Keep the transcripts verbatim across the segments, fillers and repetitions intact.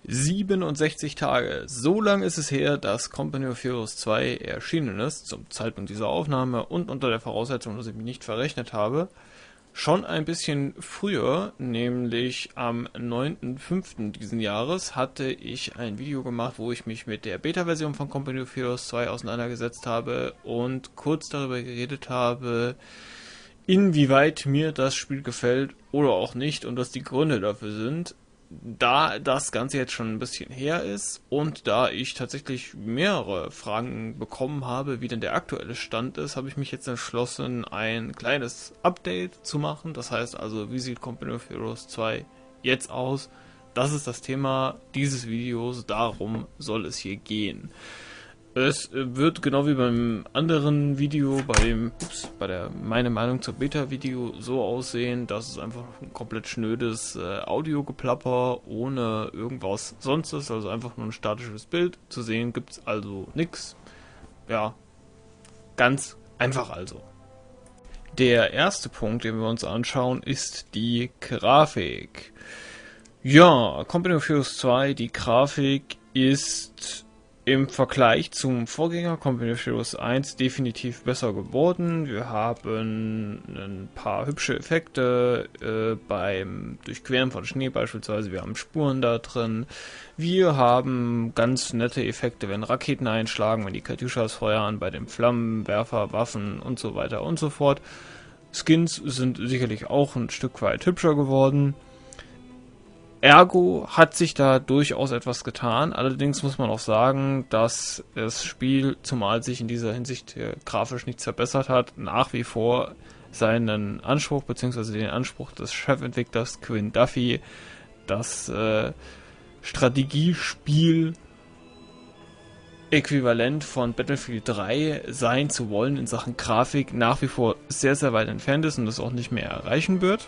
siebenundsechzig Tage. So lange ist es her, dass Company of Heroes zwei erschienen ist, zum Zeitpunkt dieser Aufnahme und unter der Voraussetzung, dass ich mich nicht verrechnet habe. Schon ein bisschen früher, nämlich am neunten fünften diesen Jahres, hatte ich ein Video gemacht, wo ich mich mit der Beta-Version von Company of Heroes zwei auseinandergesetzt habe und kurz darüber geredet habe, inwieweit mir das Spiel gefällt oder auch nicht und was die Gründe dafür sind. Da das Ganze jetzt schon ein bisschen her ist und da ich tatsächlich mehrere Fragen bekommen habe, wie denn der aktuelle Stand ist, habe ich mich jetzt entschlossen, ein kleines Update zu machen. Das heißt also, wie sieht Company of Heroes zwei jetzt aus? Das ist das Thema dieses Videos, darum soll es hier gehen. Es wird genau wie beim anderen Video, bei dem, ups, bei der meine Meinung zur Beta-Video so aussehen, dass es einfach ein komplett schnödes äh, Audiogeplapper ohne irgendwas sonst ist, also einfach nur ein statisches Bild. Zu sehen gibt es also nichts. Ja, ganz einfach also. Der erste Punkt, den wir uns anschauen, ist die Grafik. Ja, Company of Heroes zwei, die Grafik ist im Vergleich zum Vorgänger Company of Heroes eins definitiv besser geworden. Wir haben ein paar hübsche Effekte äh, beim Durchqueren von Schnee beispielsweise. Wir haben Spuren da drin. Wir haben ganz nette Effekte, wenn Raketen einschlagen, wenn die Katyuschas feuern, bei den Flammenwerfer, Waffen und so weiter und so fort. Skins sind sicherlich auch ein Stück weit hübscher geworden. Ergo hat sich da durchaus etwas getan, allerdings muss man auch sagen, dass das Spiel, zumal sich in dieser Hinsicht äh, grafisch nichts verbessert hat, nach wie vor seinen Anspruch bzw. den Anspruch des Chefentwicklers Quinn Duffy, das äh, Strategiespiel Äquivalent von Battlefield drei sein zu wollen in Sachen Grafik, nach wie vor sehr, sehr weit entfernt ist und das auch nicht mehr erreichen wird.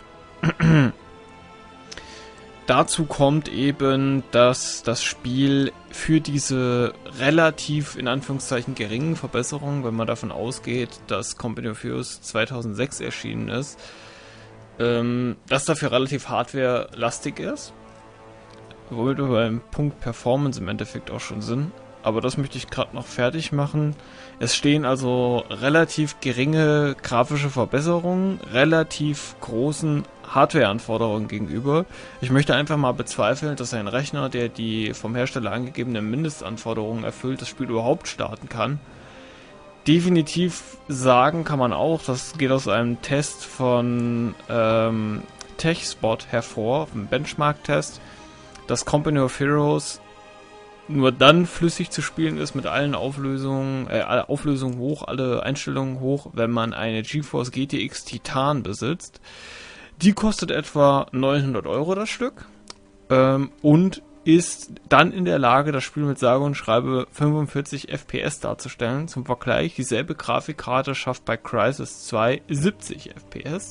Dazu kommt eben, dass das Spiel für diese relativ, in Anführungszeichen, geringen Verbesserungen, wenn man davon ausgeht, dass Company of Heroes zweitausendsechs erschienen ist, ähm, dass dafür relativ hardware-lastig ist. Womit wir beim Punkt Performance im Endeffekt auch schon sind. Aber das möchte ich gerade noch fertig machen. Es stehen also relativ geringe grafische Verbesserungen, relativ großen Hardware-Anforderungen gegenüber. Ich möchte einfach mal bezweifeln, dass ein Rechner, der die vom Hersteller angegebenen Mindestanforderungen erfüllt, das Spiel überhaupt starten kann. Definitiv sagen kann man auch, das geht aus einem Test von ähm, TechSpot hervor, einem Benchmark-Test, dass Company of Heroes nur dann flüssig zu spielen ist mit allen Auflösungen, äh, alle Auflösungen hoch, alle Einstellungen hoch, wenn man eine GeForce G T X Titan besitzt. Die kostet etwa neunhundert Euro das Stück ähm, und ist dann in der Lage, das Spiel mit sage und schreibe fünfundvierzig F P S darzustellen. Zum Vergleich, dieselbe Grafikkarte schafft bei Crysis zwei siebzig F P S.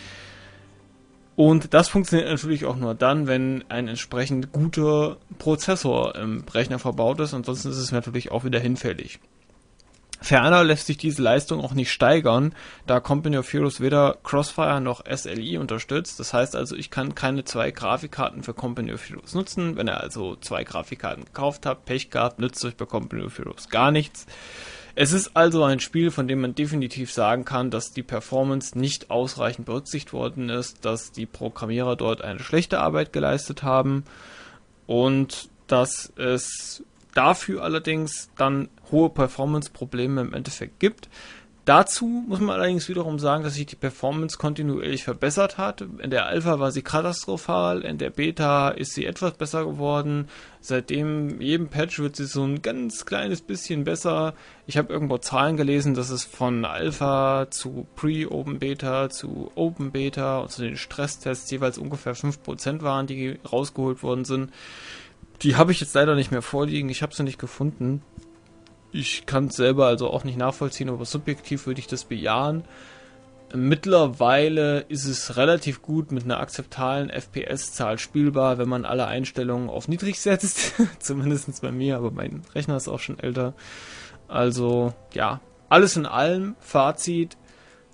Und das funktioniert natürlich auch nur dann, wenn ein entsprechend guter Prozessor im Rechner verbaut ist. Ansonsten ist es natürlich auch wieder hinfällig. Ferner lässt sich diese Leistung auch nicht steigern, da Company of Heroes weder Crossfire noch S L I unterstützt. Das heißt also, ich kann keine zwei Grafikkarten für Company of Heroes nutzen. Wenn ihr also zwei Grafikkarten gekauft habt, Pech gehabt, nützt euch bei Company of Heroes gar nichts. Es ist also ein Spiel, von dem man definitiv sagen kann, dass die Performance nicht ausreichend berücksichtigt worden ist, dass die Programmierer dort eine schlechte Arbeit geleistet haben und dass es dafür allerdings dann hohe Performance-Probleme im Endeffekt gibt. Dazu muss man allerdings wiederum sagen, dass sich die Performance kontinuierlich verbessert hat. In der Alpha war sie katastrophal, in der Beta ist sie etwas besser geworden. Seitdem jedem Patch wird sie so ein ganz kleines bisschen besser. Ich habe irgendwo Zahlen gelesen, dass es von Alpha zu Pre-Open Beta zu Open Beta und zu den Stresstests jeweils ungefähr fünf Prozent waren, die rausgeholt worden sind. Die habe ich jetzt leider nicht mehr vorliegen, ich habe sie nicht gefunden. Ich kann es selber also auch nicht nachvollziehen, aber subjektiv würde ich das bejahen. Mittlerweile ist es relativ gut mit einer akzeptablen F P S-Zahl spielbar, wenn man alle Einstellungen auf niedrig setzt. Zumindest bei mir, aber mein Rechner ist auch schon älter. Also ja, alles in allem, Fazit.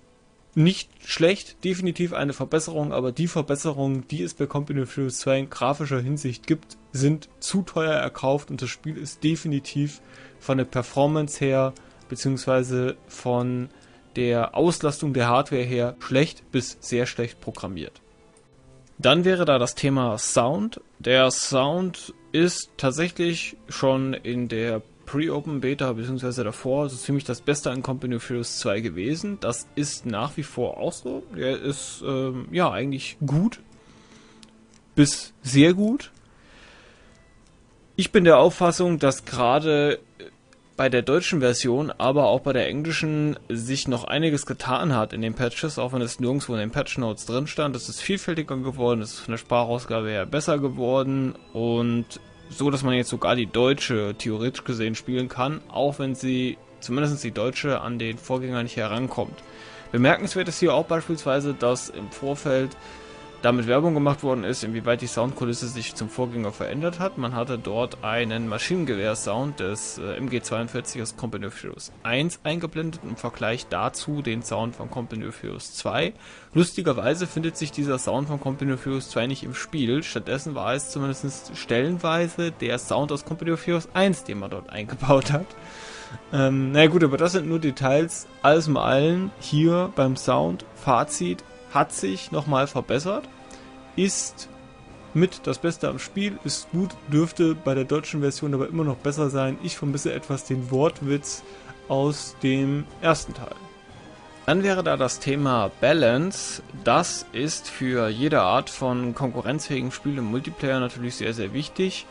nicht schlecht, definitiv eine Verbesserung, aber die Verbesserungen, die es bei Company of Heroes zwei in grafischer Hinsicht gibt, sind zu teuer erkauft und das Spiel ist definitiv von der Performance her, beziehungsweise von der Auslastung der Hardware her schlecht bis sehr schlecht programmiert. Dann wäre da das Thema Sound. Der Sound ist tatsächlich schon in der Pre-Open Beta bzw. davor so ziemlich das Beste an Company of Heroes zwei gewesen. Das ist nach wie vor auch so. Der ist ähm, ja eigentlich gut bis sehr gut. Ich bin der Auffassung, dass gerade bei der deutschen Version, aber auch bei der englischen sich noch einiges getan hat in den Patches, auch wenn es nirgendwo in den Patch Notes drin stand. Es ist vielfältiger geworden, es ist von der Sprachausgabe her besser geworden und so, dass man jetzt sogar die deutsche theoretisch gesehen spielen kann, auch wenn sie, zumindest die deutsche, an den Vorgänger nicht herankommt. Bemerkenswert ist hier auch beispielsweise, dass im Vorfeld damit Werbung gemacht worden ist, inwieweit die Soundkulisse sich zum Vorgänger verändert hat. Man hatte dort einen Maschinengewehr-Sound des äh, M G zweiundvierzig aus Company of Heroes eins eingeblendet im Vergleich dazu den Sound von Company of Heroes zwei. Lustigerweise findet sich dieser Sound von Company of Heroes zwei nicht im Spiel. Stattdessen war es zumindest stellenweise der Sound aus Company of Heroes eins, den man dort eingebaut hat. Ähm, naja gut, aber das sind nur Details. Alles in allem hier beim Sound. Fazit: hat sich nochmal verbessert, ist mit das Beste am Spiel, ist gut, dürfte bei der deutschen Version aber immer noch besser sein. Ich vermisse etwas den Wortwitz aus dem ersten Teil. Dann wäre da das Thema Balance. Das ist für jede Art von konkurrenzfähigen Spiel im Multiplayer natürlich sehr, sehr wichtig.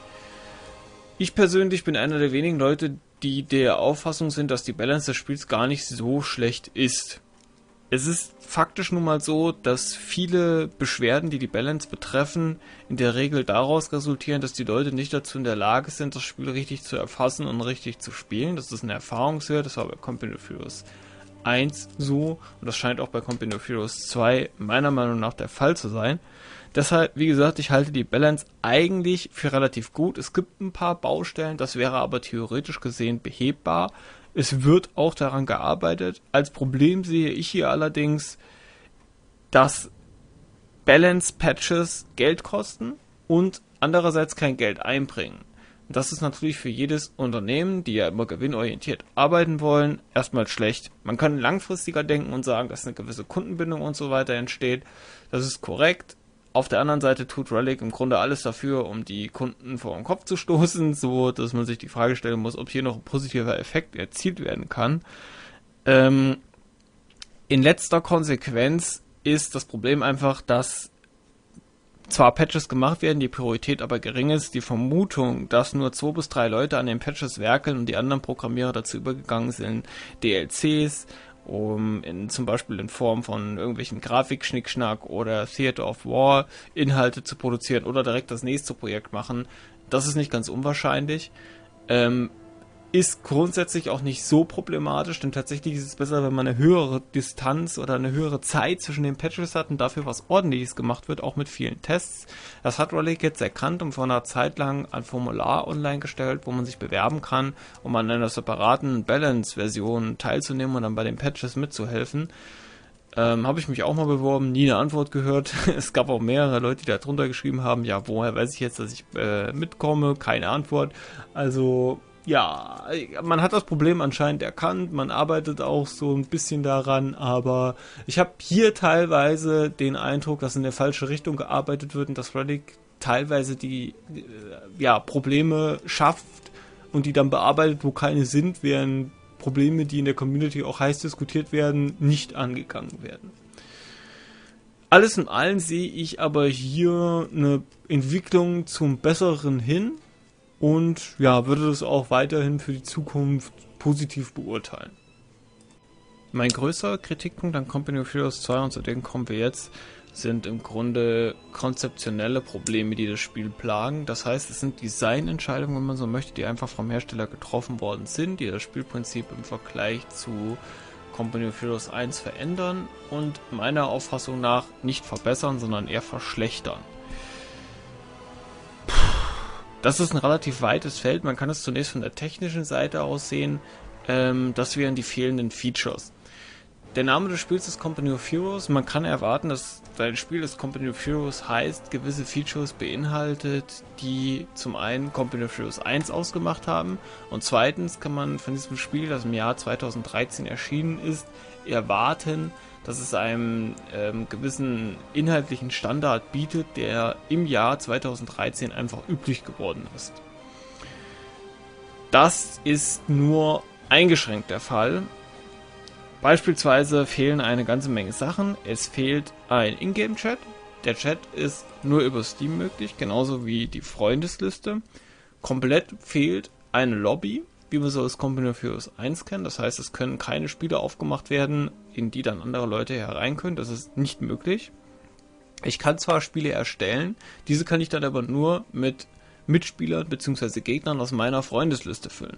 Ich persönlich bin einer der wenigen Leute, die der Auffassung sind, dass die Balance des Spiels gar nicht so schlecht ist. Es ist faktisch nun mal so, dass viele Beschwerden, die die Balance betreffen, in der Regel daraus resultieren, dass die Leute nicht dazu in der Lage sind, das Spiel richtig zu erfassen und richtig zu spielen. Das ist ein Erfahrungswert, das war bei Company of Heroes eins so und das scheint auch bei Company of Heroes zwei meiner Meinung nach der Fall zu sein. Deshalb, wie gesagt, ich halte die Balance eigentlich für relativ gut. Es gibt ein paar Baustellen, das wäre aber theoretisch gesehen behebbar. Es wird auch daran gearbeitet. Als Problem sehe ich hier allerdings, dass Balance-Patches Geld kosten und andererseits kein Geld einbringen. Das ist natürlich für jedes Unternehmen, die ja immer gewinnorientiert arbeiten wollen, erstmal schlecht. Man kann langfristiger denken und sagen, dass eine gewisse Kundenbindung und so weiter entsteht. Das ist korrekt. Auf der anderen Seite tut Relic im Grunde alles dafür, um die Kunden vor den Kopf zu stoßen, so dass man sich die Frage stellen muss, ob hier noch ein positiver Effekt erzielt werden kann. Ähm, in letzter Konsequenz ist das Problem einfach, dass zwar Patches gemacht werden, die Priorität aber gering ist. Die Vermutung, dass nur zwei bis drei Leute an den Patches werkeln und die anderen Programmierer dazu übergegangen sind, D L Cs um in, zum Beispiel in Form von irgendwelchen Grafik-Schnickschnack oder Theater of War Inhalte zu produzieren oder direkt das nächste Projekt machen. Das ist nicht ganz unwahrscheinlich. Ähm, ist grundsätzlich auch nicht so problematisch, denn tatsächlich ist es besser, wenn man eine höhere Distanz oder eine höhere Zeit zwischen den Patches hat und dafür was Ordentliches gemacht wird, auch mit vielen Tests. Das hat Relic jetzt erkannt und vor einer Zeit lang ein Formular online gestellt, wo man sich bewerben kann, um an einer separaten Balance-Version teilzunehmen und dann bei den Patches mitzuhelfen. Ähm, habe ich mich auch mal beworben, nie eine Antwort gehört. Es gab auch mehrere Leute, die da drunter geschrieben haben, ja, woher weiß ich jetzt, dass ich äh, mitkomme? Keine Antwort. Also ja, man hat das Problem anscheinend erkannt, man arbeitet auch so ein bisschen daran, aber ich habe hier teilweise den Eindruck, dass in der falsche Richtung gearbeitet wird und dass Relic teilweise die äh, ja, Probleme schafft und die dann bearbeitet, wo keine sind, während Probleme, die in der Community auch heiß diskutiert werden, nicht angegangen werden. Alles in allem sehe ich aber hier eine Entwicklung zum Besseren hin. Und ja, würde das auch weiterhin für die Zukunft positiv beurteilen. Mein größter Kritikpunkt an Company of Heroes zwei, und zu denen kommen wir jetzt, sind im Grunde konzeptionelle Probleme, die das Spiel plagen. Das heißt, es sind Designentscheidungen, wenn man so möchte, die einfach vom Hersteller getroffen worden sind, die das Spielprinzip im Vergleich zu Company of Heroes eins verändern und meiner Auffassung nach nicht verbessern, sondern eher verschlechtern. Das ist ein relativ weites Feld. Man kann es zunächst von der technischen Seite aus sehen. Ähm, das wären die fehlenden Features. der Name des Spiels ist Company of Heroes. Man kann erwarten, dass ein Spiel, das Company of Heroes heißt, gewisse Features beinhaltet, die zum einen Company of Heroes eins ausgemacht haben und zweitens kann man von diesem Spiel, das im Jahr zweitausenddreizehn erschienen ist, erwarten, dass es einen ähm, gewissen inhaltlichen Standard bietet, der im Jahr zweitausenddreizehn einfach üblich geworden ist. Das ist nur eingeschränkt der Fall. Beispielsweise fehlen eine ganze Menge Sachen. Es fehlt ein Ingame-Chat. Der Chat ist nur über Steam möglich, genauso wie die Freundesliste. Komplett fehlt eine Lobby, wie wir so aus Company of Heroes eins kennen. Das heißt, es können keine Spiele aufgemacht werden, in die dann andere Leute herein können. Das ist nicht möglich. Ich kann zwar Spiele erstellen, diese kann ich dann aber nur mit Mitspielern bzw. Gegnern aus meiner Freundesliste füllen.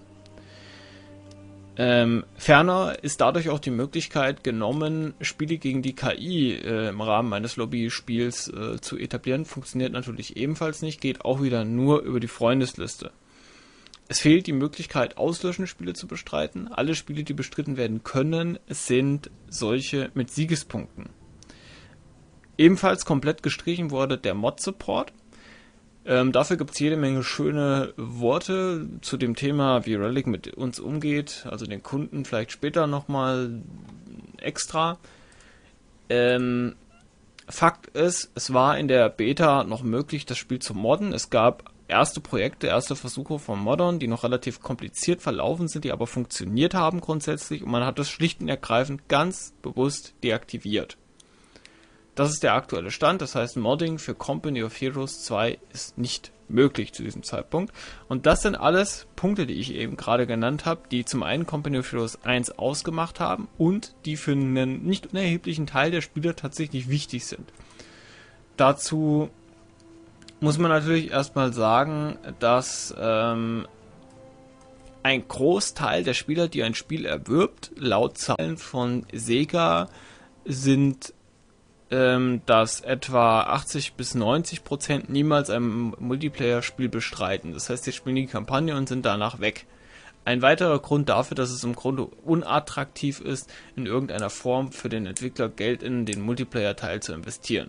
Ähm, ferner ist dadurch auch die Möglichkeit genommen, Spiele gegen die K I äh, im Rahmen eines Lobbyspiels äh, zu etablieren. Funktioniert natürlich ebenfalls nicht, geht auch wieder nur über die Freundesliste. Es fehlt die Möglichkeit, auslöschende Spiele zu bestreiten. Alle Spiele, die bestritten werden können, sind solche mit Siegespunkten. Ebenfalls komplett gestrichen wurde der Mod-Support. Ähm, dafür gibt es jede Menge schöne Worte zu dem Thema, wie Relic mit uns umgeht, also den Kunden vielleicht später nochmal extra. Ähm, Fakt ist, es war in der Beta noch möglich, das Spiel zu modden. Es gab erste Projekte, erste Versuche von Moddern, die noch relativ kompliziert verlaufen sind, die aber funktioniert haben grundsätzlich und man hat das schlicht und ergreifend ganz bewusst deaktiviert. Das ist der aktuelle Stand, das heißt Modding für Company of Heroes zwei ist nicht möglich zu diesem Zeitpunkt. Und das sind alles Punkte, die ich eben gerade genannt habe, die zum einen Company of Heroes eins ausgemacht haben und die für einen nicht unerheblichen Teil der Spieler tatsächlich wichtig sind. Dazu muss man natürlich erstmal sagen, dass ähm, ein Großteil der Spieler, die ein Spiel erwirbt, laut Zahlen von Sega sind dass etwa achtzig bis neunzig Prozent niemals ein Multiplayer-Spiel bestreiten. Das heißt, sie spielen die Kampagne und sind danach weg. Ein weiterer Grund dafür, dass es im Grunde unattraktiv ist, in irgendeiner Form für den Entwickler Geld in den Multiplayer-Teil zu investieren.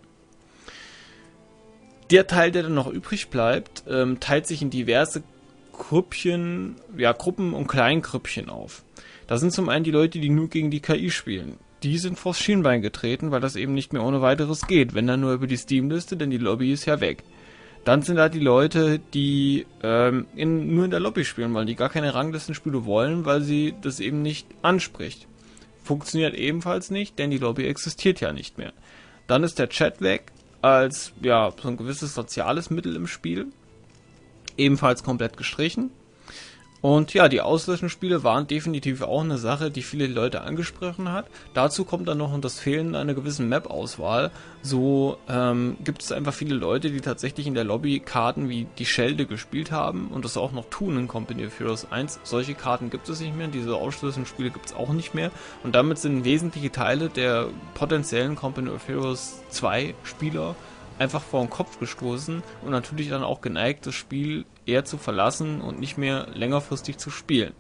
Der Teil, der dann noch übrig bleibt, ähm, teilt sich in diverse Grüppchen, ja, Gruppen und Kleingrüppchen auf. Da sind zum einen die Leute, die nur gegen die K I spielen. Die sind vors Schienbein getreten, weil das eben nicht mehr ohne weiteres geht, wenn dann nur über die Steam-Liste, denn die Lobby ist ja weg. Dann sind da die Leute, die ähm, in, nur in der Lobby spielen, weil die gar keine Ranglistenspiele wollen, weil sie das eben nicht anspricht. Funktioniert ebenfalls nicht, denn die Lobby existiert ja nicht mehr. Dann ist der Chat weg, als ja so ein gewisses soziales Mittel im Spiel. Ebenfalls komplett gestrichen. Und ja, die Auslöschenspiele waren definitiv auch eine Sache, die viele Leute angesprochen hat. Dazu kommt dann noch das Fehlen einer gewissen Map-Auswahl. So ähm, gibt es einfach viele Leute, die tatsächlich in der Lobby Karten wie die Schelde gespielt haben und das auch noch tun in Company of Heroes eins. Solche Karten gibt es nicht mehr, diese Auslöschenspiele gibt es auch nicht mehr. Und damit sind wesentliche Teile der potenziellen Company of Heroes zwei Spieler einfach vor den Kopf gestoßen und natürlich dann auch geneigt, das Spiel eher zu verlassen und nicht mehr längerfristig zu spielen.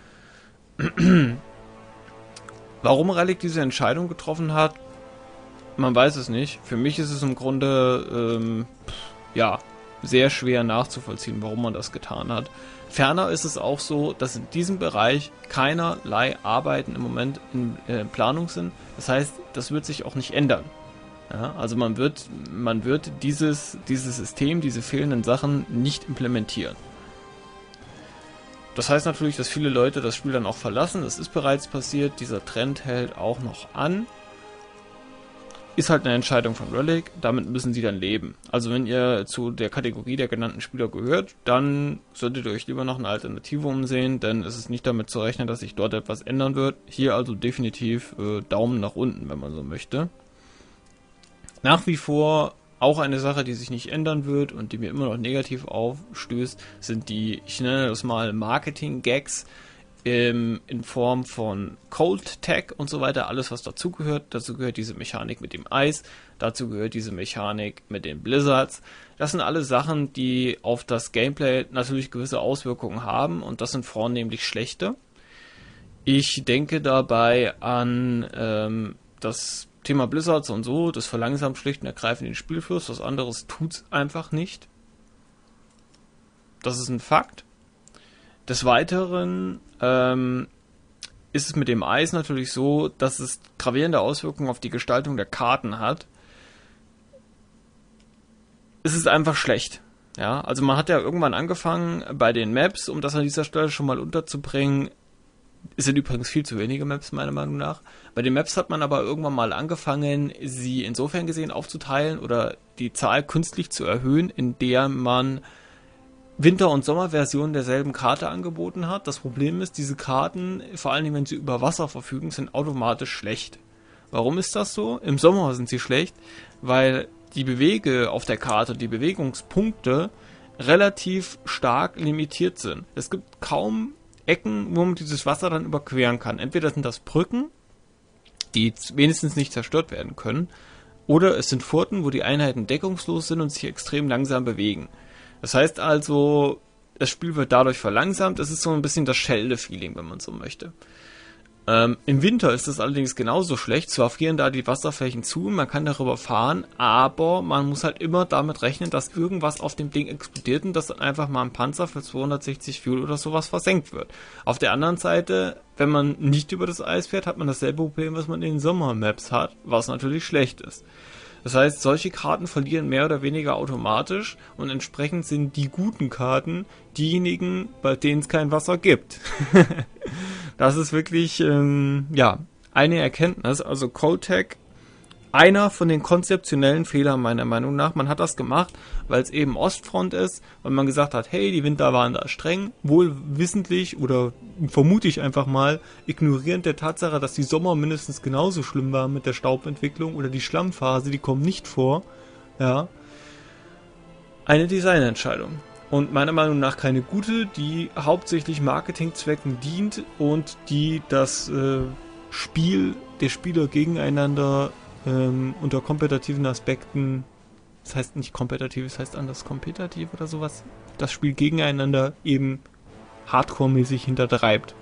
Warum Relic diese Entscheidung getroffen hat, man weiß es nicht. Für mich ist es im Grunde ähm, ja sehr schwer nachzuvollziehen, warum man das getan hat. Ferner ist es auch so, dass in diesem Bereich keinerlei Arbeiten im Moment in äh, Planung sind. Das heißt, das wird sich auch nicht ändern. Ja, also man wird, man wird dieses, dieses System, diese fehlenden Sachen nicht implementieren. Das heißt natürlich, dass viele Leute das Spiel dann auch verlassen. Das ist bereits passiert. Dieser Trend hält auch noch an. Ist halt eine Entscheidung von Relic. Damit müssen sie dann leben. Also wenn ihr zu der Kategorie der genannten Spieler gehört, dann solltet ihr euch lieber noch eine Alternative umsehen, denn es ist nicht damit zu rechnen, dass sich dort etwas ändern wird. Hier also definitiv äh, Daumen nach unten, wenn man so möchte. Nach wie vor auch eine Sache, die sich nicht ändern wird und die mir immer noch negativ aufstößt, sind die, ich nenne das mal Marketing-Gags ähm, in Form von Cold Tag und so weiter, alles was dazugehört. Dazu gehört diese Mechanik mit dem Eis, dazu gehört diese Mechanik mit den Blizzards. Das sind alle Sachen, die auf das Gameplay natürlich gewisse Auswirkungen haben und das sind vornehmlich schlechte. Ich denke dabei an ähm, das Thema Blizzards und so, das verlangsamt schlicht und ergreifend den Spielfluss, was anderes tut's einfach nicht. Das ist ein Fakt. Des Weiteren ähm, ist es mit dem Eis natürlich so, dass es gravierende Auswirkungen auf die Gestaltung der Karten hat. Es ist einfach schlecht. Ja, also man hat ja irgendwann angefangen bei den Maps, um das an dieser Stelle schon mal unterzubringen. Es sind übrigens viel zu wenige Maps, meiner Meinung nach. Bei den Maps hat man aber irgendwann mal angefangen, sie insofern gesehen aufzuteilen oder die Zahl künstlich zu erhöhen, in der man Winter- und Sommerversionen derselben Karte angeboten hat. Das Problem ist, diese Karten, vor allem wenn sie über Wasser verfügen, sind automatisch schlecht. Warum ist das so? Im Sommer sind sie schlecht, weil die Bewege auf der Karte, die Bewegungspunkte relativ stark limitiert sind. Es gibt kaum Ecken, wo man dieses Wasser dann überqueren kann. Entweder sind das Brücken, die wenigstens nicht zerstört werden können, oder es sind Furten, wo die Einheiten deckungslos sind und sich extrem langsam bewegen. Das heißt also, das Spiel wird dadurch verlangsamt. Es ist so ein bisschen das Schelde-Feeling, wenn man so möchte. Ähm, Im Winter ist es allerdings genauso schlecht. Zwar frieren da die Wasserflächen zu, man kann darüber fahren, aber man muss halt immer damit rechnen, dass irgendwas auf dem Ding explodiert und dass dann einfach mal ein Panzer für zweihundertsechzig Fuel oder sowas versenkt wird. Auf der anderen Seite, wenn man nicht über das Eis fährt, hat man dasselbe Problem, was man in den Sommermaps hat, was natürlich schlecht ist. Das heißt, solche Karten verlieren mehr oder weniger automatisch und entsprechend sind die guten Karten diejenigen, bei denen es kein Wasser gibt. Das ist wirklich, ähm, ja, eine Erkenntnis. Also Coldtech, einer von den konzeptionellen Fehlern meiner Meinung nach. Man hat das gemacht, weil es eben Ostfront ist, weil man gesagt hat, hey, die Winter waren da streng, wohl wissentlich oder vermute ich einfach mal, ignorierend der Tatsache, dass die Sommer mindestens genauso schlimm waren mit der Staubentwicklung oder die Schlammphase, die kommen nicht vor. Ja. Eine Designentscheidung. Und meiner Meinung nach keine gute, die hauptsächlich Marketingzwecken dient und die das äh, Spiel der Spieler gegeneinander ähm, unter kompetitiven Aspekten, das heißt nicht kompetitiv, das heißt anders kompetitiv oder sowas, das Spiel gegeneinander eben hardcore-mäßig hintertreibt.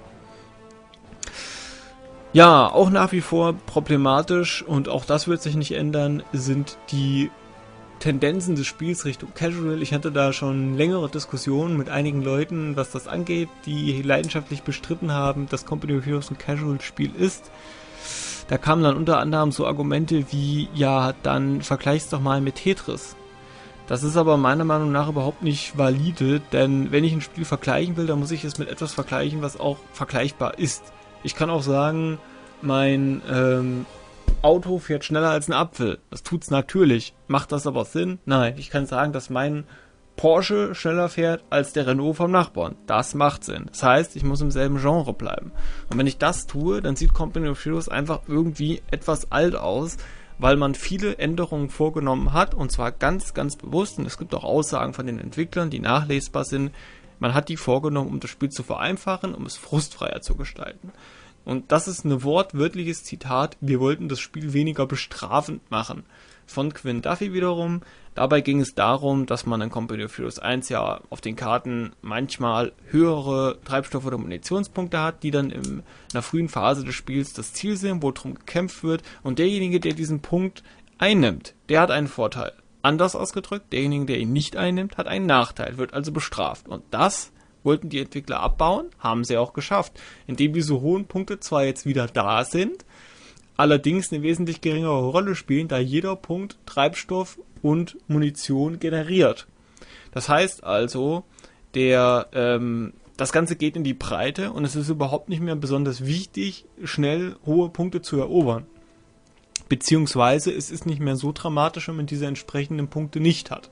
Ja, auch nach wie vor problematisch und auch das wird sich nicht ändern, sind die Tendenzen des Spiels Richtung Casual. Ich hatte da schon längere Diskussionen mit einigen Leuten, was das angeht, die leidenschaftlich bestritten haben, dass Company of Heroes ein Casual-Spiel ist. Da kamen dann unter anderem so Argumente wie, ja, dann vergleich's doch mal mit Tetris. Das ist aber meiner Meinung nach überhaupt nicht valide, denn wenn ich ein Spiel vergleichen will, dann muss ich es mit etwas vergleichen, was auch vergleichbar ist. Ich kann auch sagen, mein ähm, Auto fährt schneller als ein Apfel. Das tut's natürlich. Macht das aber Sinn? Nein. Ich kann sagen, dass mein Porsche schneller fährt als der Renault vom Nachbarn. Das macht Sinn. Das heißt, ich muss im selben Genre bleiben. Und wenn ich das tue, dann sieht Company of Heroes einfach irgendwie etwas alt aus, weil man viele Änderungen vorgenommen hat und zwar ganz, ganz bewusst. Und es gibt auch Aussagen von den Entwicklern, die nachlesbar sind. Man hat die vorgenommen, um das Spiel zu vereinfachen, um es frustfreier zu gestalten. Und das ist ein wortwörtliches Zitat, wir wollten das Spiel weniger bestrafend machen. Von Quinn Duffy wiederum. Dabei ging es darum, dass man in Company of Heroes eins ja auf den Karten manchmal höhere Treibstoff- oder Munitionspunkte hat, die dann in einer frühen Phase des Spiels das Ziel sind, wo drum gekämpft wird. Und derjenige, der diesen Punkt einnimmt, der hat einen Vorteil. Anders ausgedrückt, derjenige, der ihn nicht einnimmt, hat einen Nachteil, wird also bestraft. Und das wollten die Entwickler abbauen, haben sie auch geschafft, indem diese hohen Punkte zwar jetzt wieder da sind, allerdings eine wesentlich geringere Rolle spielen, da jeder Punkt Treibstoff und Munition generiert. Das heißt also, der ähm, das Ganze geht in die Breite und es ist überhaupt nicht mehr besonders wichtig, schnell hohe Punkte zu erobern. Beziehungsweise es ist nicht mehr so dramatisch, wenn man diese entsprechenden Punkte nicht hat.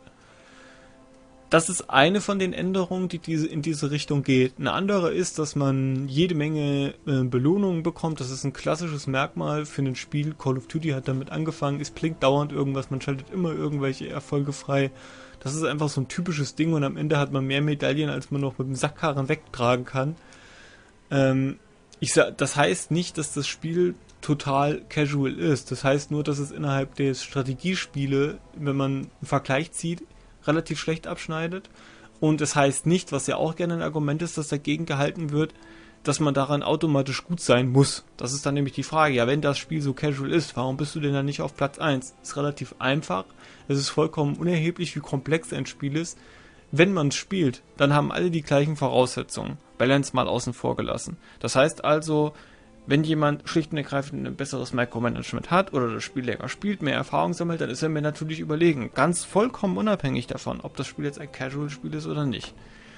Das ist eine von den Änderungen, die diese, in diese Richtung geht. Eine andere ist, dass man jede Menge äh, Belohnungen bekommt. Das ist ein klassisches Merkmal für ein Spiel. Call of Duty hat damit angefangen. Es blinkt dauernd irgendwas. Man schaltet immer irgendwelche Erfolge frei. Das ist einfach so ein typisches Ding und am Ende hat man mehr Medaillen, als man noch mit dem Sackkarren wegtragen kann. Ähm, ich sag, das heißt nicht, dass das Spiel total casual ist. Das heißt nur, dass es innerhalb der Strategiespiele, wenn man einen Vergleich zieht, relativ schlecht abschneidet. Und es heißt nicht, was ja auch gerne ein Argument ist, das dagegen gehalten wird, dass man daran automatisch gut sein muss. Das ist dann nämlich die Frage, ja, wenn das Spiel so casual ist, warum bist du denn dann nicht auf Platz eins? Ist relativ einfach. Es ist vollkommen unerheblich, wie komplex ein Spiel ist. Wenn man es spielt, dann haben alle die gleichen Voraussetzungen. Balance mal außen vor gelassen. Das heißt also, wenn jemand schlicht und ergreifend ein besseres Micromanagement hat oder das Spiel länger spielt, mehr Erfahrung sammelt, dann ist er mir natürlich überlegen. Ganz vollkommen unabhängig davon, ob das Spiel jetzt ein Casual-Spiel ist oder nicht.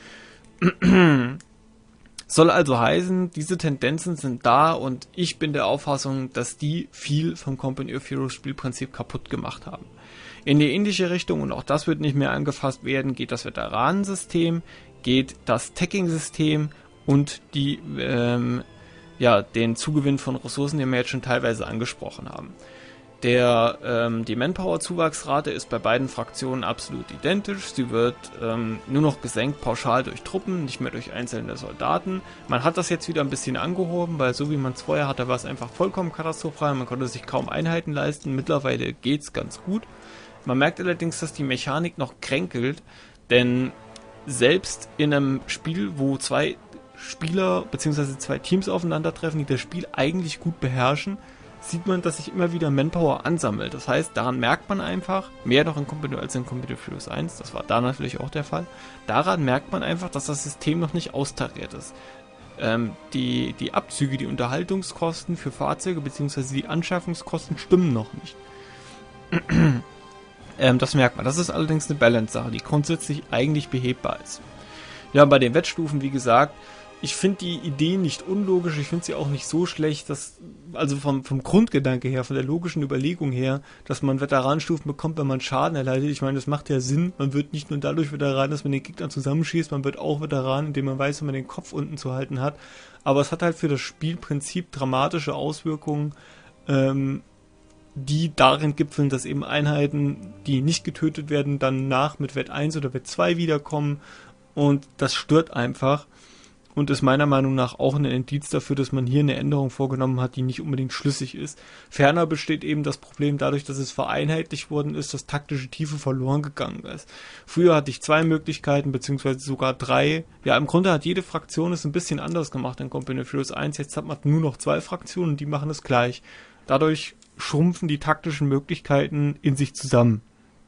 Soll also heißen, diese Tendenzen sind da und ich bin der Auffassung, dass die viel vom Company of Heroes Spielprinzip kaputt gemacht haben. In die ähnliche Richtung, und auch das wird nicht mehr angefasst werden, geht das Veteranensystem, geht das Tagging-System und die, ähm, ja, den Zugewinn von Ressourcen, den wir jetzt schon teilweise angesprochen haben. Der, ähm, die Manpower-Zuwachsrate ist bei beiden Fraktionen absolut identisch. Sie wird ähm, nur noch gesenkt pauschal durch Truppen, nicht mehr durch einzelne Soldaten. Man hat das jetzt wieder ein bisschen angehoben, weil so wie man es vorher hatte, war es einfach vollkommen katastrophal. Man konnte sich kaum Einheiten leisten. Mittlerweile geht es ganz gut. Man merkt allerdings, dass die Mechanik noch kränkelt, denn selbst in einem Spiel, wo zwei Spieler bzw. zwei Teams aufeinandertreffen, die das Spiel eigentlich gut beherrschen, sieht man, dass sich immer wieder Manpower ansammelt. Das heißt, daran merkt man einfach, mehr noch in Company als in Company of Heroes eins, das war da natürlich auch der Fall, daran merkt man einfach, dass das System noch nicht austariert ist. Ähm, die, die Abzüge, die Unterhaltungskosten für Fahrzeuge bzw. die Anschaffungskosten stimmen noch nicht. ähm, das merkt man. Das ist allerdings eine Balance-Sache, die grundsätzlich eigentlich behebbar ist. Ja, bei den Wettstufen, wie gesagt, ich finde die Idee nicht unlogisch, ich finde sie auch nicht so schlecht, dass, also vom, vom Grundgedanke her, von der logischen Überlegung her, dass man Veteranenstufen bekommt, wenn man Schaden erleidet. Ich meine, das macht ja Sinn. Man wird nicht nur dadurch Veteran, dass man den Gegner zusammenschießt, man wird auch Veteran, indem man weiß, wenn man den Kopf unten zu halten hat. Aber es hat halt für das Spielprinzip dramatische Auswirkungen, ähm, die darin gipfeln, dass eben Einheiten, die nicht getötet werden, dann nach mit Wett eins oder Wett zwei wiederkommen. Und das stört einfach. Und ist meiner Meinung nach auch ein Indiz dafür, dass man hier eine Änderung vorgenommen hat, die nicht unbedingt schlüssig ist. Ferner besteht eben das Problem dadurch, dass es vereinheitlicht worden ist, dass taktische Tiefe verloren gegangen ist. Früher hatte ich zwei Möglichkeiten, beziehungsweise sogar drei. Ja, im Grunde hat jede Fraktion es ein bisschen anders gemacht in Company of Heroes eins. Jetzt hat man nur noch zwei Fraktionen und die machen es gleich. Dadurch schrumpfen die taktischen Möglichkeiten in sich zusammen.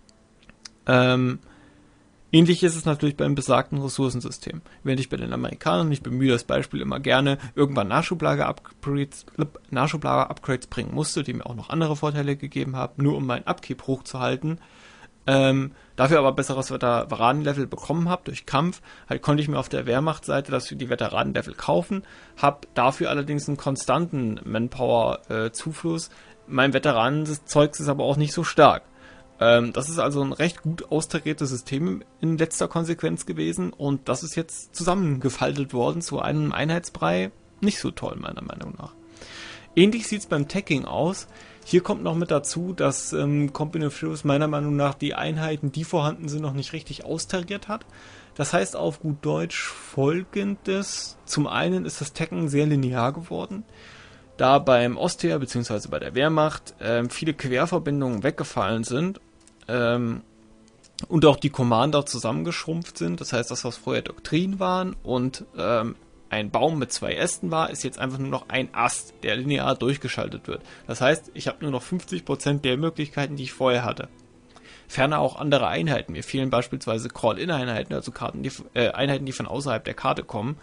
Ähm... Ähnlich ist es natürlich beim besagten Ressourcensystem. Während ich bei den Amerikanern, ich bemühe das Beispiel immer gerne, irgendwann Nachschublager-Upgrades Nachschublager-Upgrades bringen musste, die mir auch noch andere Vorteile gegeben haben, nur um meinen Upkeep hochzuhalten. Ähm, dafür aber besseres Veteranenlevel bekommen habe durch Kampf, halt konnte ich mir auf der Wehrmachtseite das für die Veteranenlevel kaufen, habe dafür allerdings einen konstanten Manpower-Zufluss. Äh, mein Veteranenzeug ist aber auch nicht so stark. Das ist also ein recht gut austariertes System in letzter Konsequenz gewesen und das ist jetzt zusammengefaltet worden zu einem Einheitsbrei. Nicht so toll, meiner Meinung nach. Ähnlich sieht es beim Tagging aus. Hier kommt noch mit dazu, dass ähm, Company of Heroes meiner Meinung nach die Einheiten, die vorhanden sind, noch nicht richtig austariert hat. Das heißt auf gut Deutsch folgendes. Zum einen ist das Taggen sehr linear geworden. Da beim Ostheer bzw. bei der Wehrmacht ähm, viele Querverbindungen weggefallen sind, ähm, und auch die Commander zusammengeschrumpft sind. Das heißt, das, was vorher Doktrin waren und ähm, ein Baum mit zwei Ästen war, ist jetzt einfach nur noch ein Ast, der linear durchgeschaltet wird. Das heißt, ich habe nur noch fünfzig Prozent der Möglichkeiten, die ich vorher hatte. Ferner auch andere Einheiten. Mir fehlen beispielsweise Call-In-Einheiten, also Karten, die, äh, Einheiten, die von außerhalb der Karte kommen.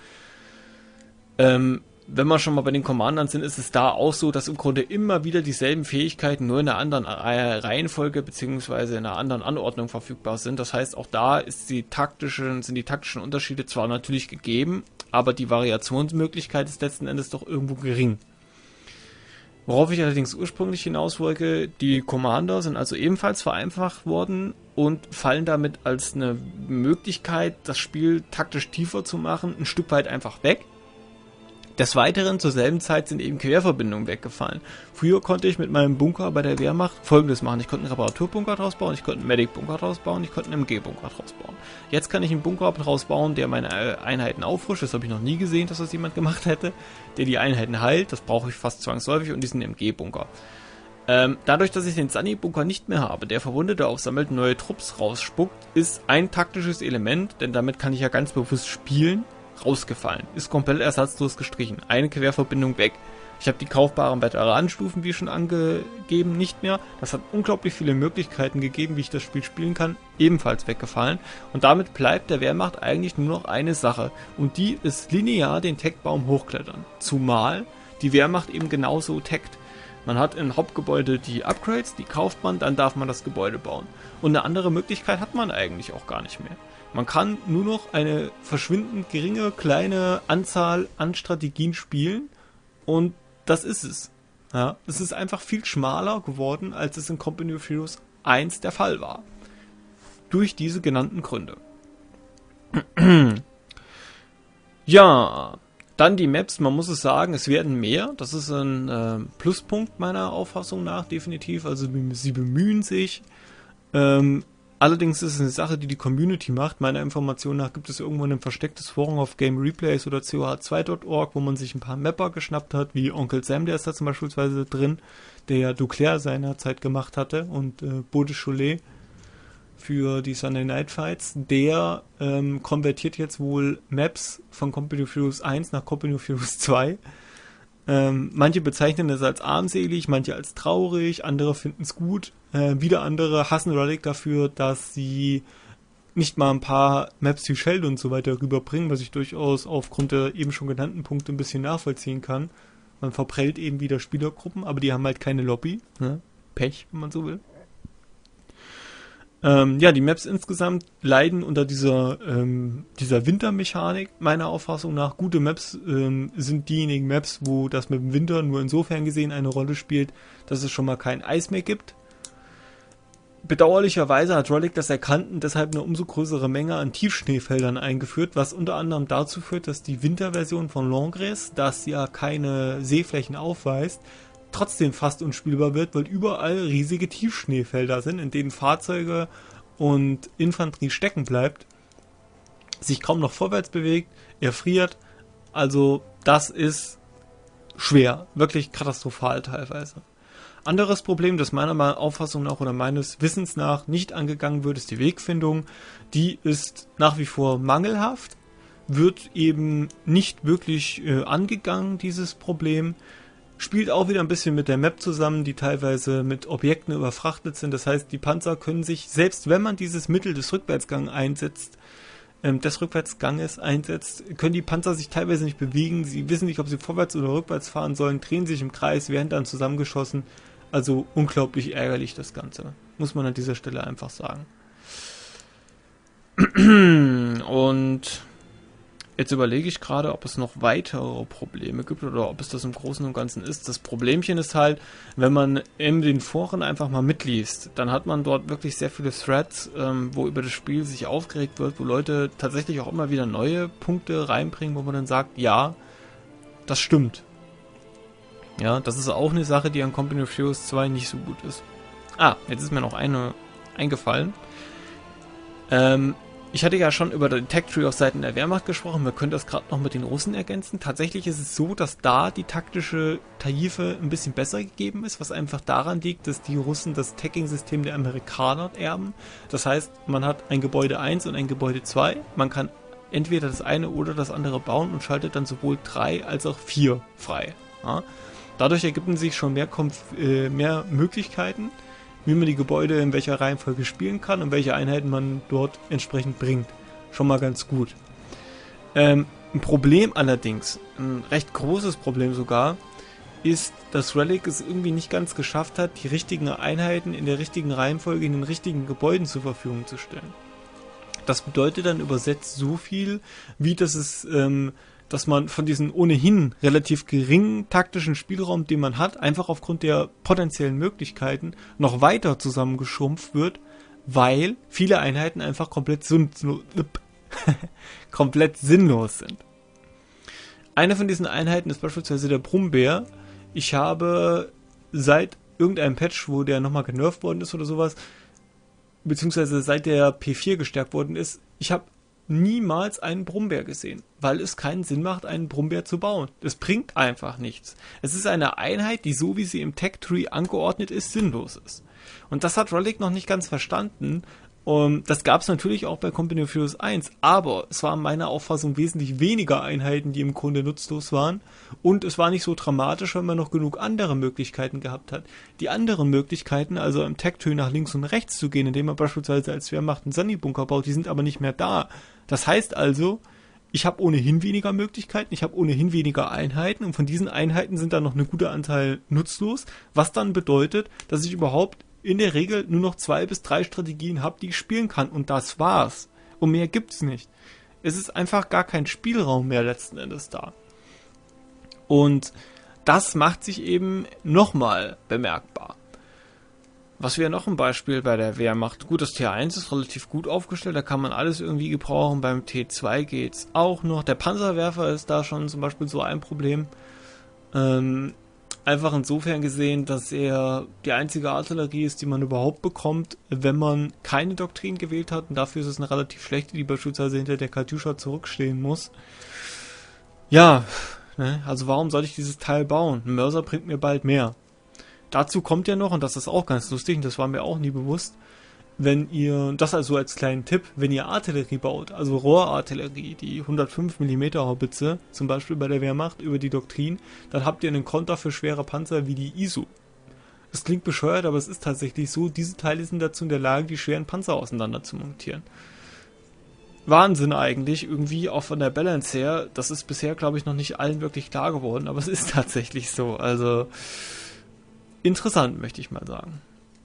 Ähm, Wenn wir schon mal bei den Commandern sind, ist es da auch so, dass im Grunde immer wieder dieselben Fähigkeiten nur in einer anderen Reihenfolge bzw. in einer anderen Anordnung verfügbar sind. Das heißt, auch da ist die taktischen, sind die taktischen Unterschiede zwar natürlich gegeben, aber die Variationsmöglichkeit ist letzten Endes doch irgendwo gering. Worauf ich allerdings ursprünglich hinaus wollte, die Commander sind also ebenfalls vereinfacht worden und fallen damit als eine Möglichkeit, das Spiel taktisch tiefer zu machen, ein Stück weit einfach weg. Des Weiteren zur selben Zeit sind eben Querverbindungen weggefallen. Früher konnte ich mit meinem Bunker bei der Wehrmacht Folgendes machen. Ich konnte einen Reparaturbunker draus bauen, ich konnte einen Medic-Bunker draus bauen, ich konnte einen M G-Bunker draus bauen. Jetzt kann ich einen Bunker draus bauen, der meine Einheiten auffrischt. Das habe ich noch nie gesehen, dass das jemand gemacht hätte. Der die Einheiten heilt, das brauche ich fast zwangsläufig, und diesen M G-Bunker. Ähm, dadurch, dass ich den Sunny-Bunker nicht mehr habe, der Verwundete aufsammelt, neue Trupps rausspuckt, ist ein taktisches Element, denn damit kann ich ja ganz bewusst spielen, rausgefallen. Ist komplett ersatzlos gestrichen. Eine Querverbindung weg. Ich habe die kaufbaren Veteranenstufen, wie schon angegeben, nicht mehr. Das hat unglaublich viele Möglichkeiten gegeben, wie ich das Spiel spielen kann, ebenfalls weggefallen. Und damit bleibt der Wehrmacht eigentlich nur noch eine Sache. Und die ist linear den Tech-Baum hochklettern. Zumal die Wehrmacht eben genauso taggt. Man hat im Hauptgebäude die Upgrades, die kauft man, dann darf man das Gebäude bauen. Und eine andere Möglichkeit hat man eigentlich auch gar nicht mehr. Man kann nur noch eine verschwindend geringe, kleine Anzahl an Strategien spielen und das ist es. Ja, es ist einfach viel schmaler geworden, als es in Company of Heroes eins der Fall war. Durch diese genannten Gründe. Ja, dann die Maps, man muss es sagen, es werden mehr. Das ist ein äh, Pluspunkt meiner Auffassung nach, definitiv. Also sie bemühen sich. Ähm, Allerdings ist es eine Sache, die die Community macht. Meiner Information nach gibt es irgendwo ein verstecktes Forum auf Game Replays oder C O H zwei Punkt org, wo man sich ein paar Mapper geschnappt hat, wie Onkel Sam, der ist da zum Beispiel drin, der ja Duclair seinerzeit gemacht hatte und äh, Bode Cholet für die Sunday Night Fights. Der ähm, konvertiert jetzt wohl Maps von Company of Heroes eins nach Company of Heroes zwei. Ähm, manche bezeichnen es als armselig, manche als traurig, andere finden es gut. Äh, wieder andere hassen Relic dafür, dass sie nicht mal ein paar Maps wie Sheld und so weiter rüberbringen, was ich durchaus aufgrund der eben schon genannten Punkte ein bisschen nachvollziehen kann. Man verprellt eben wieder Spielergruppen, aber die haben halt keine Lobby. Ne? Pech, wenn man so will. Ähm, ja, die Maps insgesamt leiden unter dieser, ähm, dieser Wintermechanik, meiner Auffassung nach. Gute Maps ähm, sind diejenigen Maps, wo das mit dem Winter nur insofern gesehen eine Rolle spielt, dass es schon mal kein Eis mehr gibt. Bedauerlicherweise hat Relic das erkannt und deshalb eine umso größere Menge an Tiefschneefeldern eingeführt, was unter anderem dazu führt, dass die Winterversion von Langres, das ja keine Seeflächen aufweist, trotzdem fast unspielbar wird, weil überall riesige Tiefschneefelder sind, in denen Fahrzeuge und Infanterie stecken bleibt, sich kaum noch vorwärts bewegt, erfriert. Also das ist schwer, wirklich katastrophal teilweise. Anderes Problem, das meiner Auffassung nach oder meines Wissens nach nicht angegangen wird, ist die Wegfindung. Die ist nach wie vor mangelhaft, wird eben nicht wirklich äh, angegangen, dieses Problem. Spielt auch wieder ein bisschen mit der Map zusammen, die teilweise mit Objekten überfrachtet sind. Das heißt, die Panzer können sich, selbst wenn man dieses Mittel des Rückwärtsgangs einsetzt, ähm, des Rückwärtsganges einsetzt, können die Panzer sich teilweise nicht bewegen. Sie wissen nicht, ob sie vorwärts oder rückwärts fahren sollen, drehen sich im Kreis, werden dann zusammengeschossen. Also unglaublich ärgerlich das Ganze. Muss man an dieser Stelle einfach sagen. Und jetzt überlege ich gerade, ob es noch weitere Probleme gibt oder ob es das im Großen und Ganzen ist. Das Problemchen ist halt, wenn man in den Foren einfach mal mitliest, dann hat man dort wirklich sehr viele Threads, ähm, wo über das Spiel sich aufgeregt wird, wo Leute tatsächlich auch immer wieder neue Punkte reinbringen, wo man dann sagt, ja, das stimmt. Ja, das ist auch eine Sache, die an Company of Heroes zwei nicht so gut ist. Ah, jetzt ist mir noch eine eingefallen. Ähm, Ich hatte ja schon über den Tech-Tree auf Seiten der Wehrmacht gesprochen, wir können das gerade noch mit den Russen ergänzen. Tatsächlich ist es so, dass da die taktische Tarife ein bisschen besser gegeben ist, was einfach daran liegt, dass die Russen das Tagging-System der Amerikaner erben. Das heißt, man hat ein Gebäude eins und ein Gebäude zwei. Man kann entweder das eine oder das andere bauen und schaltet dann sowohl drei als auch vier frei. Ja? Dadurch ergeben sich schon mehr, Konf- äh, mehr Möglichkeiten, wie man die Gebäude in welcher Reihenfolge spielen kann und welche Einheiten man dort entsprechend bringt. Schon mal ganz gut. Ähm, ein Problem allerdings, ein recht großes Problem sogar, ist, dass Relic es irgendwie nicht ganz geschafft hat, die richtigen Einheiten in der richtigen Reihenfolge in den richtigen Gebäuden zur Verfügung zu stellen. Das bedeutet dann übersetzt so viel, wie dass es ähm, dass man von diesem ohnehin relativ geringen taktischen Spielraum, den man hat, einfach aufgrund der potenziellen Möglichkeiten noch weiter zusammengeschrumpft wird, weil viele Einheiten einfach komplett, sinnlos, komplett sinnlos sind. Eine von diesen Einheiten ist beispielsweise der Brummbär. Ich habe seit irgendeinem Patch, wo der nochmal genervt worden ist oder sowas, beziehungsweise seit der P vier gestärkt worden ist, ich habe niemals einen Brummbär gesehen, weil es keinen Sinn macht, einen Brummbär zu bauen. Das bringt einfach nichts. Es ist eine Einheit, die so wie sie im Tech-Tree angeordnet ist, sinnlos ist. Und das hat Relic noch nicht ganz verstanden Und das gab es natürlich auch bei Company of Heroes eins, aber es waren meiner Auffassung wesentlich weniger Einheiten, die im Grunde nutzlos waren. Und es war nicht so dramatisch, weil man noch genug andere Möglichkeiten gehabt hat. Die anderen Möglichkeiten, also im Tech-Tree nach links und rechts zu gehen, indem man beispielsweise als Wehrmacht einen Sunny-Bunker baut, die sind aber nicht mehr da. Das heißt also, ich habe ohnehin weniger Möglichkeiten, ich habe ohnehin weniger Einheiten und von diesen Einheiten sind dann noch eine gute Anteil nutzlos, was dann bedeutet, dass ich überhaupt in der Regel nur noch zwei bis drei Strategien habe, die ich spielen kann. Und das war's. Und mehr gibt's nicht. Es ist einfach gar kein Spielraum mehr letzten Endes da. Und das macht sich eben nochmal bemerkbar. Was wäre noch ein Beispiel bei der Wehrmacht? Gut, das T eins ist relativ gut aufgestellt, da kann man alles irgendwie gebrauchen. Beim T zwei geht's auch noch. Der Panzerwerfer ist da schon zum Beispiel so ein Problem. Ähm... Einfach insofern gesehen, dass er die einzige Artillerie ist, die man überhaupt bekommt, wenn man keine Doktrin gewählt hat. Und dafür ist es eine relativ schlechte, die beispielsweise hinter der Katyusha zurückstehen muss. Ja, ne, also warum soll ich dieses Teil bauen? Ein Mörser bringt mir bald mehr. Dazu kommt ja noch, und das ist auch ganz lustig, und das war mir auch nie bewusst, wenn ihr, das also als kleinen Tipp, wenn ihr Artillerie baut, also Rohrartillerie, die hundertfünf Millimeter Haubitze, zum Beispiel bei der Wehrmacht über die Doktrin, dann habt ihr einen Konter für schwere Panzer wie die I S U. Das klingt bescheuert, aber es ist tatsächlich so, diese Teile sind dazu in der Lage, die schweren Panzer auseinander zu montieren. Wahnsinn eigentlich, irgendwie auch von der Balance her, das ist bisher, glaube ich, noch nicht allen wirklich klar geworden, aber es ist tatsächlich so, also interessant, möchte ich mal sagen.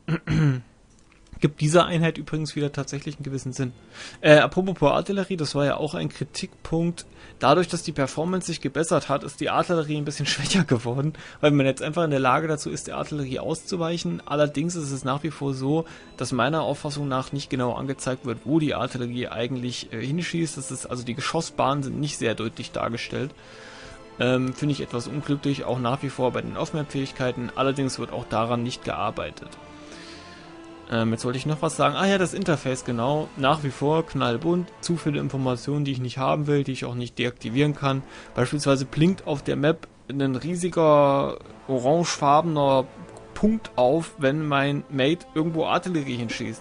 Gibt dieser Einheit übrigens wieder tatsächlich einen gewissen Sinn. Äh, apropos Artillerie, das war ja auch ein Kritikpunkt. Dadurch, dass die Performance sich gebessert hat, ist die Artillerie ein bisschen schwächer geworden, weil man jetzt einfach in der Lage dazu ist, der Artillerie auszuweichen. Allerdings ist es nach wie vor so, dass meiner Auffassung nach nicht genau angezeigt wird, wo die Artillerie eigentlich äh, hinschießt. Das ist, also die Geschossbahnen sind nicht sehr deutlich dargestellt. Ähm, finde ich etwas unglücklich, auch nach wie vor bei den Off-Map-Fähigkeiten. Allerdings wird auch daran nicht gearbeitet. Ähm, jetzt wollte ich noch was sagen. Ah ja, das Interface, genau. Nach wie vor knallbunt. Zu viele Informationen, die ich nicht haben will, die ich auch nicht deaktivieren kann. Beispielsweise blinkt auf der Map ein riesiger orangefarbener Punkt auf, wenn mein Mate irgendwo Artillerie hinschießt.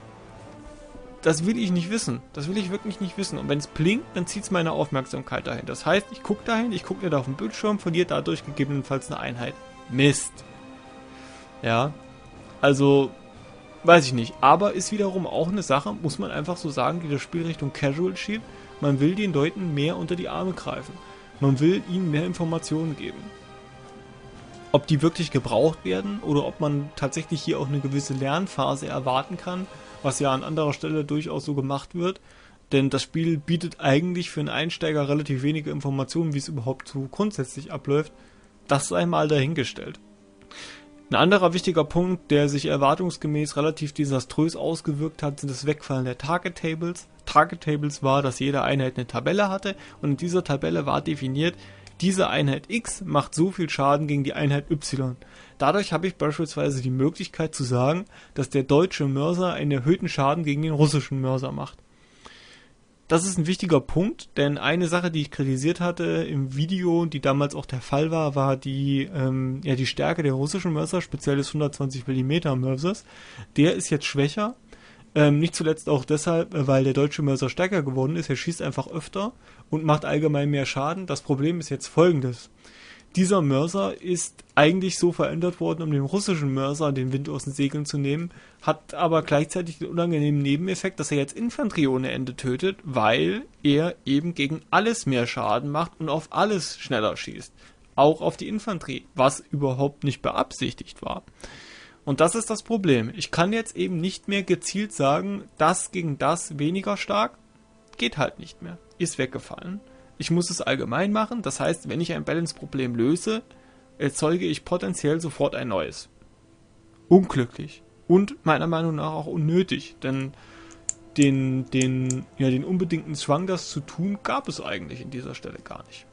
Das will ich nicht wissen. Das will ich wirklich nicht wissen. Und wenn es blinkt, dann zieht es meine Aufmerksamkeit dahin. Das heißt, ich gucke dahin, ich gucke nicht auf den Bildschirm, verliere dadurch gegebenenfalls eine Einheit. Mist. Ja. Also, weiß ich nicht. Aber ist wiederum auch eine Sache, muss man einfach so sagen, die das Spiel Richtung Casual schiebt. Man will den Leuten mehr unter die Arme greifen. Man will ihnen mehr Informationen geben. Ob die wirklich gebraucht werden oder ob man tatsächlich hier auch eine gewisse Lernphase erwarten kann, was ja an anderer Stelle durchaus so gemacht wird. Denn das Spiel bietet eigentlich für einen Einsteiger relativ wenige Informationen, wie es überhaupt so grundsätzlich abläuft. Das sei mal dahingestellt. Ein anderer wichtiger Punkt, der sich erwartungsgemäß relativ desaströs ausgewirkt hat, sind das Wegfallen der Target Tables. Target Tables war, dass jede Einheit eine Tabelle hatte und in dieser Tabelle war definiert, diese Einheit X macht so viel Schaden gegen die Einheit Y. Dadurch habe ich beispielsweise die Möglichkeit zu sagen, dass der deutsche Mörser einen erhöhten Schaden gegen den russischen Mörser macht. Das ist ein wichtiger Punkt, denn eine Sache, die ich kritisiert hatte im Video, die damals auch der Fall war, war die, ähm, ja, die Stärke der russischen Mörser, speziell des hundertzwanzig Millimeter Mörsers. Der ist jetzt schwächer, ähm, nicht zuletzt auch deshalb, weil der deutsche Mörser stärker geworden ist. Er schießt einfach öfter und macht allgemein mehr Schaden. Das Problem ist jetzt folgendes. Dieser Mörser ist eigentlich so verändert worden, um dem russischen Mörser den Wind aus den Segeln zu nehmen, hat aber gleichzeitig den unangenehmen Nebeneffekt, dass er jetzt Infanterie ohne Ende tötet, weil er eben gegen alles mehr Schaden macht und auf alles schneller schießt. Auch auf die Infanterie, was überhaupt nicht beabsichtigt war. Und das ist das Problem. Ich kann jetzt eben nicht mehr gezielt sagen, das gegen das weniger stark, geht halt nicht mehr, ist weggefallen. Ich muss es allgemein machen, das heißt, wenn ich ein Balance-Problem löse, erzeuge ich potenziell sofort ein neues. Unglücklich. Und meiner Meinung nach auch unnötig, denn den, den, ja, den unbedingten Zwang, das zu tun, gab es eigentlich in dieser Stelle gar nicht.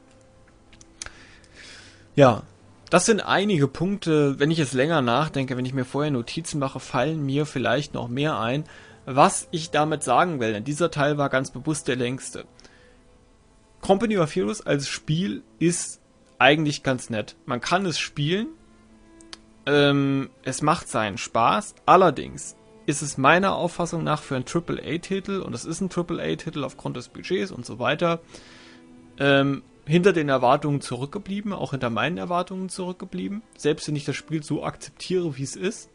Ja, das sind einige Punkte, wenn ich jetzt länger nachdenke, wenn ich mir vorher Notizen mache, fallen mir vielleicht noch mehr ein, was ich damit sagen will, denn dieser Teil war ganz bewusst der längste. Company of Heroes als Spiel ist eigentlich ganz nett. Man kann es spielen, ähm, es macht seinen Spaß, allerdings ist es meiner Auffassung nach für einen Triple A Titel, und das ist ein Triple A Titel aufgrund des Budgets und so weiter, ähm, hinter den Erwartungen zurückgeblieben, auch hinter meinen Erwartungen zurückgeblieben, selbst wenn ich das Spiel so akzeptiere, wie es ist.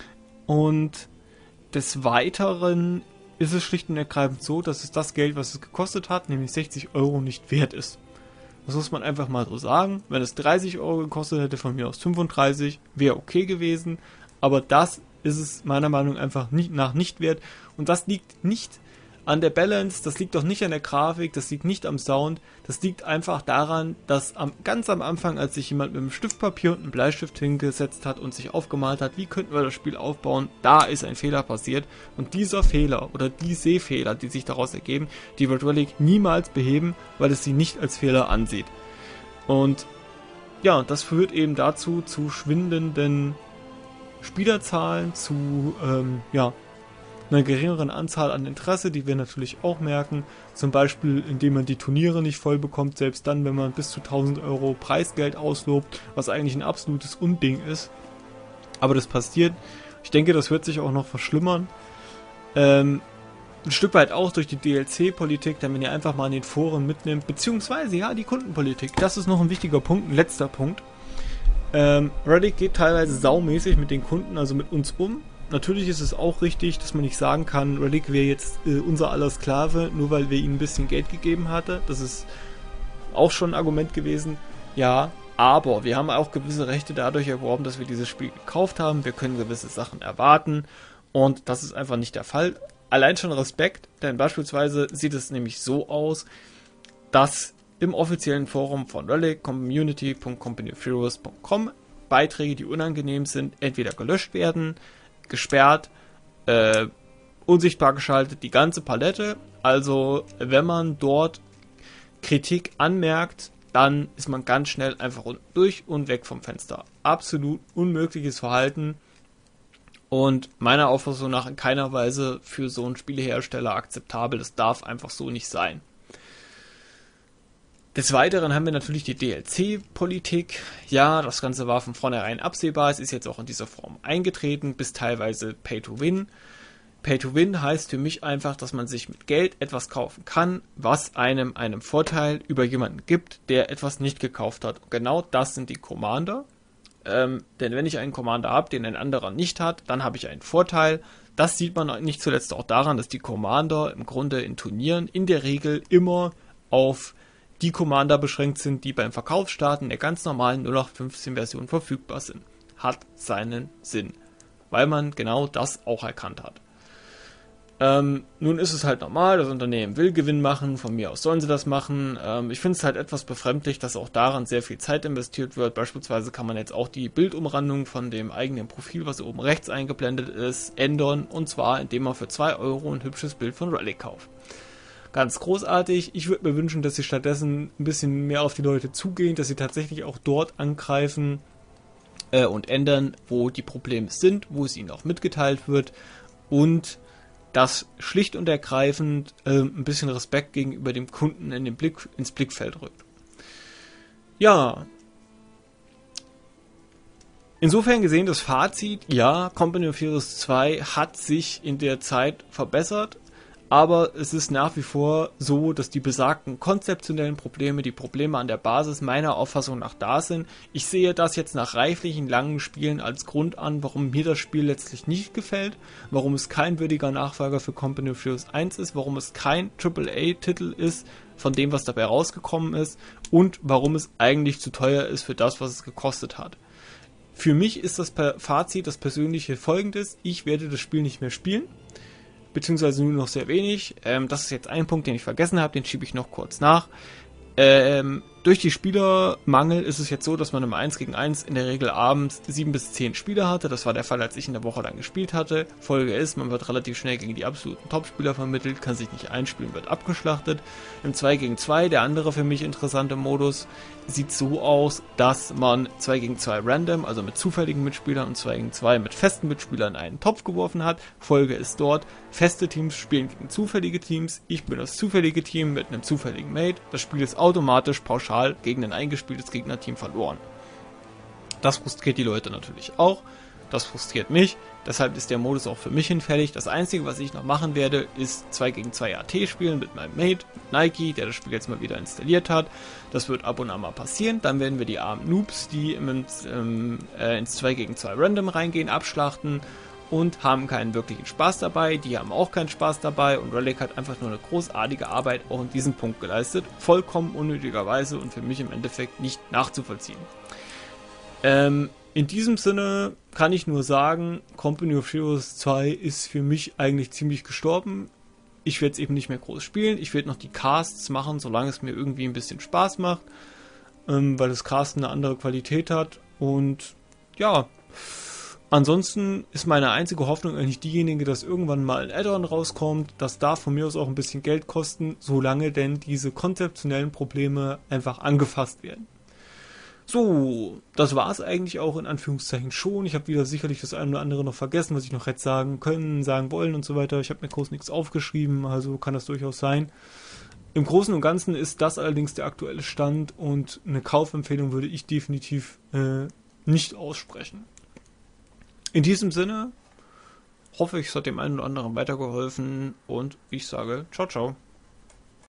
Und des Weiteren ist es schlicht und ergreifend so, dass es das Geld, was es gekostet hat, nämlich sechzig Euro, nicht wert ist. Das muss man einfach mal so sagen. Wenn es dreißig Euro gekostet hätte, von mir aus fünfunddreißig, wäre okay gewesen. Aber das ist es meiner Meinung nach einfach nicht, nach nicht wert. Und das liegt nicht an der Balance, das liegt doch nicht an der Grafik, das liegt nicht am Sound. Das liegt einfach daran, dass am, ganz am Anfang, als sich jemand mit einem Stiftpapier und einem Bleistift hingesetzt hat und sich aufgemalt hat, wie könnten wir das Spiel aufbauen, da ist ein Fehler passiert. Und dieser Fehler oder die Sehfehler, die sich daraus ergeben, die wird Relic niemals beheben, weil es sie nicht als Fehler ansieht. Und ja, das führt eben dazu, zu schwindenden Spielerzahlen, zu ähm, ja, einer geringeren Anzahl an Interesse, die wir natürlich auch merken, zum Beispiel indem man die Turniere nicht voll bekommt, selbst dann, wenn man bis zu tausend Euro Preisgeld auslobt, was eigentlich ein absolutes Unding ist. Aber das passiert. Ich denke, das wird sich auch noch verschlimmern. Ähm, ein Stück weit auch durch die D L C-Politik, wenn ihr einfach mal in den Foren mitnimmt, beziehungsweise ja, die Kundenpolitik. Das ist noch ein wichtiger Punkt, ein letzter Punkt. Ähm, Reddit geht teilweise saumäßig mit den Kunden, also mit uns um. Natürlich ist es auch richtig, dass man nicht sagen kann, Relic wäre jetzt äh, unser aller Sklave, nur weil wir ihnen ein bisschen Geld gegeben hatten. Das ist auch schon ein Argument gewesen. Ja, aber wir haben auch gewisse Rechte dadurch erworben, dass wir dieses Spiel gekauft haben. Wir können gewisse Sachen erwarten und das ist einfach nicht der Fall. Allein schon Respekt, denn beispielsweise sieht es nämlich so aus, dass im offiziellen Forum von Relic, community punkt company of heroes punkt com, Beiträge, die unangenehm sind, entweder gelöscht werden, gesperrt, äh, unsichtbar geschaltet, die ganze Palette. Also wenn man dort Kritik anmerkt, dann ist man ganz schnell einfach unten durch und weg vom Fenster. Absolut unmögliches Verhalten und meiner Auffassung nach in keiner Weise für so einen Spielehersteller akzeptabel. Das darf einfach so nicht sein. Des Weiteren haben wir natürlich die D L C-Politik. Ja, das Ganze war von vornherein absehbar. Es ist jetzt auch in dieser Form eingetreten, bis teilweise Pay-to-Win. Pay-to-Win heißt für mich einfach, dass man sich mit Geld etwas kaufen kann, was einem einen Vorteil über jemanden gibt, der etwas nicht gekauft hat. Und genau das sind die Commander. Ähm, denn wenn ich einen Commander habe, den ein anderer nicht hat, dann habe ich einen Vorteil. Das sieht man nicht zuletzt auch daran, dass die Commander im Grunde in Turnieren in der Regel immer auf die Commander beschränkt sind, die beim Verkaufsstart in der ganz normalen null acht fünfzehn Version verfügbar sind. Hat seinen Sinn, weil man genau das auch erkannt hat. Ähm, nun ist es halt normal, das Unternehmen will Gewinn machen, von mir aus sollen sie das machen. Ähm, ich finde es halt etwas befremdlich, dass auch daran sehr viel Zeit investiert wird. Beispielsweise kann man jetzt auch die Bildumrandung von dem eigenen Profil, was oben rechts eingeblendet ist, ändern, und zwar indem man für zwei Euro ein hübsches Bild von Relic kauft. Ganz großartig. Ich würde mir wünschen, dass sie stattdessen ein bisschen mehr auf die Leute zugehen, dass sie tatsächlich auch dort angreifen äh, und ändern, wo die Probleme sind, wo es ihnen auch mitgeteilt wird und das schlicht und ergreifend äh, ein bisschen Respekt gegenüber dem Kunden in den Blick, ins Blickfeld rückt. Ja. Insofern gesehen das Fazit, ja, Company of Heroes zwei hat sich in der Zeit verbessert. Aber es ist nach wie vor so, dass die besagten konzeptionellen Probleme, die Probleme an der Basis meiner Auffassung nach da sind. Ich sehe das jetzt nach reiflichen, langen Spielen als Grund an, warum mir das Spiel letztlich nicht gefällt, warum es kein würdiger Nachfolger für Company of Heroes eins ist, warum es kein Triple A Titel ist von dem, was dabei rausgekommen ist und warum es eigentlich zu teuer ist für das, was es gekostet hat. Für mich ist das Fazit, das persönliche folgendes: Ich werde das Spiel nicht mehr spielen. Beziehungsweise nur noch sehr wenig. Ähm, das ist jetzt ein Punkt, den ich vergessen habe, den schiebe ich noch kurz nach. Ähm, durch die Spielermangel ist es jetzt so, dass man im eins gegen eins in der Regel abends sieben bis zehn Spieler hatte. Das war der Fall, als ich in der Woche dann gespielt hatte. Folge ist, man wird relativ schnell gegen die absoluten Top-Spieler vermittelt, kann sich nicht einspielen, wird abgeschlachtet. Im zwei gegen zwei, der andere für mich interessante Modus, sieht so aus, dass man zwei gegen zwei random, also mit zufälligen Mitspielern, und zwei gegen zwei mit festen Mitspielern in einen Topf geworfen hat. Folge ist dort, feste Teams spielen gegen zufällige Teams. Ich bin das zufällige Team mit einem zufälligen Mate. Das Spiel ist automatisch pauschal gegen ein eingespieltes Gegnerteam verloren. Das frustriert die Leute natürlich auch. Das frustriert mich, Deshalb ist der Modus auch für mich hinfällig. Das Einzige, was ich noch machen werde, ist zwei gegen zwei A T spielen mit meinem Mate, Nike, der das Spiel jetzt mal wieder installiert hat. Das wird ab und an mal passieren. Dann werden wir die armen Noobs, die im, im, äh, ins zwei gegen zwei Random reingehen, abschlachten und haben keinen wirklichen Spaß dabei. Die haben auch keinen Spaß dabei und Relic hat einfach nur eine großartige Arbeit auch in diesem Punkt geleistet. Vollkommen unnötigerweise und für mich im Endeffekt nicht nachzuvollziehen. Ähm, in diesem Sinne kann ich nur sagen, Company of Heroes zwei ist für mich eigentlich ziemlich gestorben. Ich werde es eben nicht mehr groß spielen. Ich werde noch die Casts machen, solange es mir irgendwie ein bisschen Spaß macht, ähm, weil das Casten eine andere Qualität hat. Und ja, ansonsten ist meine einzige Hoffnung eigentlich diejenige, dass irgendwann mal ein Add-on rauskommt. Das darf von mir aus auch ein bisschen Geld kosten, solange denn diese konzeptionellen Probleme einfach angefasst werden. So, das war es eigentlich auch in Anführungszeichen schon. Ich habe wieder sicherlich das eine oder andere noch vergessen, was ich noch hätte sagen können, sagen wollen und so weiter. Ich habe mir groß nichts aufgeschrieben, also kann das durchaus sein. Im Großen und Ganzen ist das allerdings der aktuelle Stand und eine Kaufempfehlung würde ich definitiv äh, nicht aussprechen. In diesem Sinne hoffe ich, es hat dem einen oder anderen weitergeholfen und ich sage ciao, ciao.